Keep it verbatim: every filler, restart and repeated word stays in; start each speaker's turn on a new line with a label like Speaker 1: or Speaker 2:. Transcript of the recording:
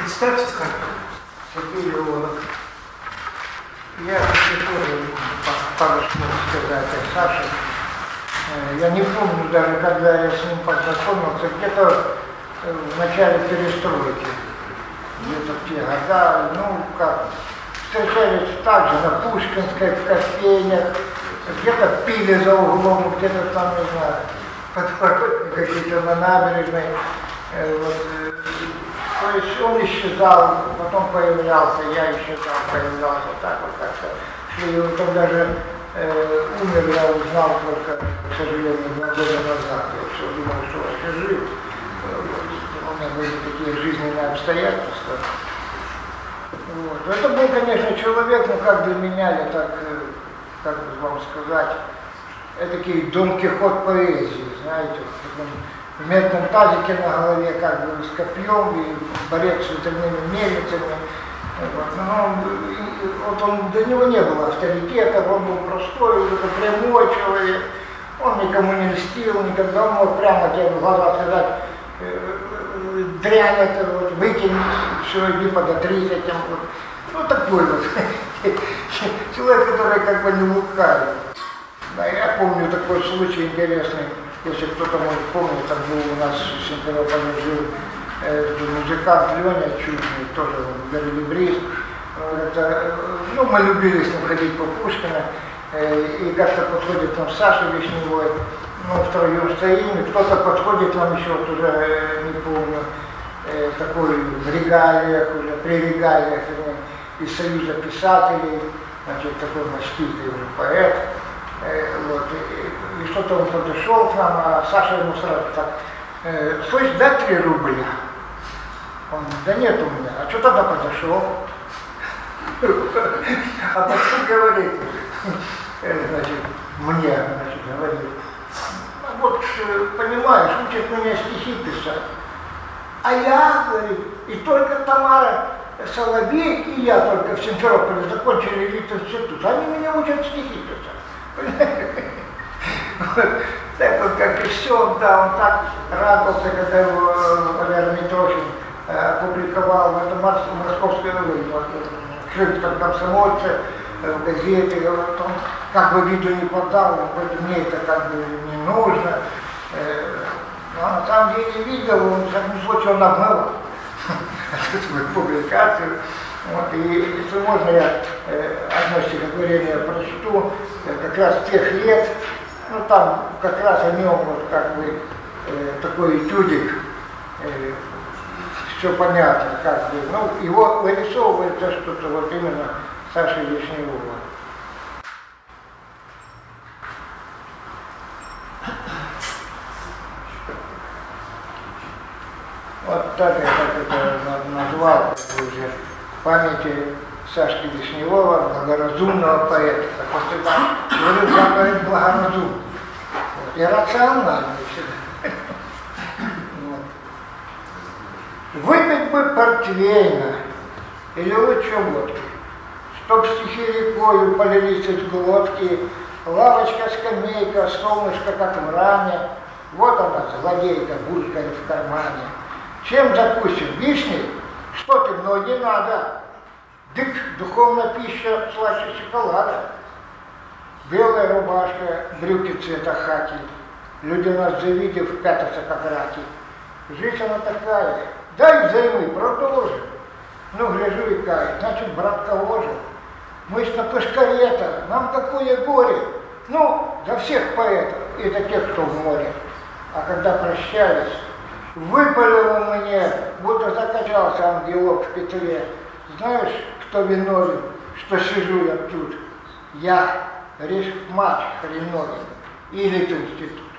Speaker 1: Представьтесь, как
Speaker 2: Сергей Леонов. Я тоже пару слов сказать о Саше. Я не помню даже, когда я с ним познакомился, где-то в начале перестройки, где-то в те года, ну как, встречались также на Пушкинской, в кофейнях, где-то пили за углом, где-то там, не знаю, подворотни какие-то на набережной. Вот. То есть он исчезал, потом появлялся, я исчезал, появлялся, так вот как-то. И он даже э, умер, я узнал только, к сожалению, два года назад. Я все думал, что вообще жив. У меня были такие жизненные обстоятельства. Вот. Это был, конечно, человек, но как для меня, я так, как бы вам сказать, этакий Дон Кихот поэзии, знаете, в медном тазике на голове, как бы с копьем, и борец с ветряными мельницами. Вот. Но вот он, для него не было авторитета, он был простой, это прямой человек, он никому не льстил, никогда он мог прямо тебе в глаза сказать, дрянь это, вот, выкинь, все, иди подотри этим. Вот. Ну такой вот человек, который как бы не лукавит. Да, я помню такой случай интересный, если кто-то может помнить, там был у нас в Симферополе жил э, музыкант Леня Чудный, тоже берлибрист. Это, ну, мы любили с ним ходить по Пушкину, э, и как-то подходит нам Саша Вишневой, ну, втроем стоим, и кто-то подходит нам еще, вот уже, э, не помню, э, такой в регалиях, уже при регалиях, э, из Союза писателей, значит, такой маститый уже поэт. Вот, и, и что-то он подошел к нам, а Саша ему сразу так, э, слышь, дай три рубля. Он, да нет у меня, а что тогда подошел? А потом говорит, значит, мне, значит, говорит, вот, понимаешь, учат меня стихи писать. А я, говорит, и только Тамара Соловей и я только в Симферополе закончили Литинститут, они меня учат стихи писать. Так вот, как и все, да, он так радовался, когда его Валерий Митрохин опубликовал в этом московской крымском комсомольце, в газете, вот он как бы виду не подал, мне это как бы не нужно. Но на самом деле видел, он в всяком случае он обмыл свою публикацию. Вот, и если можно, я э, одно стихотворение прочту, э, как раз тех лет, ну там как раз о нем вот как бы э, такой этюдик, э, все понятно, как бы, ну его вырисовывается что-то вот именно Саши Вишневого. Вот так я как это назвал уже. Памяти Сашки Вишневого, благоразумного поэта. Так вот это, говорю, я поэт благоразумный. Вот, и рациональный всегда. Вот. Выпить бы портвейна, или лучше водки, чтоб стихи рекою полились из глотки, лавочка, скамейка, солнышко, как в ране, вот она, злодейка, булькает в кармане. Чем закусим? Вишней? Что ты, много не надо. Дык, духовная пища, слаще шоколада. Белая рубашка, брюки цвета хаки. Люди нас завидев, пятятся как раки. Жизнь она такая. Дай взаймы, продолжим. Ну, гляжу и кает. Значит, брат кого же? Мы ж на пешкарета, нам какое горе. Ну, за всех поэтов и за тех, кто в море. А когда прощались, выпалил он мне, будто закачался ангелок в петле. Знаешь, кто виновен, что сижу я тут? Я, рифмач хреновен, или институт.